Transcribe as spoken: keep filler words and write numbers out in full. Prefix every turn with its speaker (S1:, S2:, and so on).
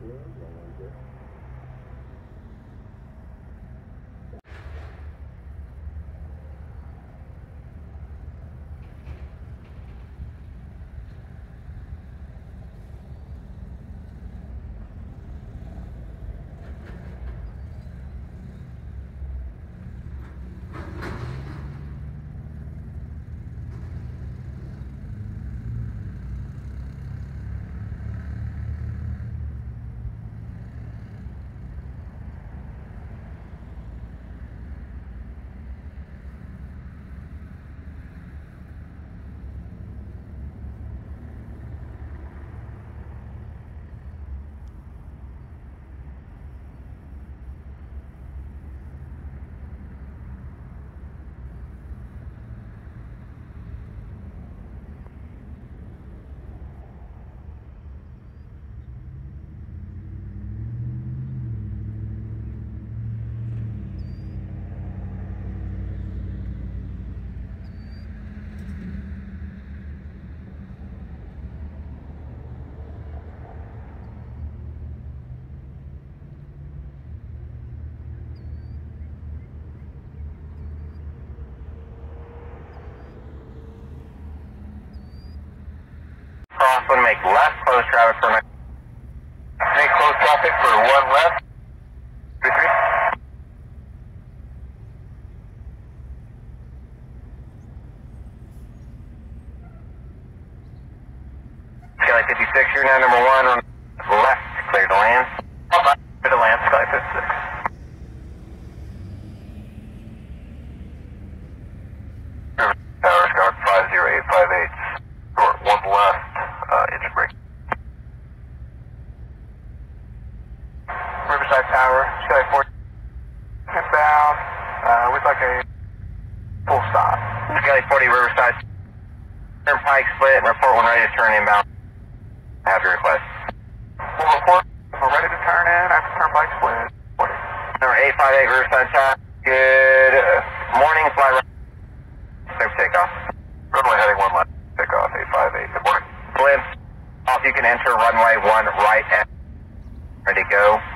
S1: Crosswind, make left, close traffic for next. Make close traffic for one left. Three, three. Sky fifty-six, you're now number one on left, clear to land. Clear to land, Sky fifty-six. Tower, Sky five zero eight five eight. Short, one left. Uh, engine brake. Riverside Tower, Sky forty. Inbound, uh, we'd like a full stop. Sky forty, Riverside. Turnpike split, report when ready to turn inbound. Have your request. We'll report if we're ready to turn in after Turnpike split. Number eight five eight, Riverside Tower. Good uh, morning, fly right. Safe takeoff. Runway heading one left. Takeoff, eight five eight. Good morning. Blimp, off, you can enter runway one right at ready to go.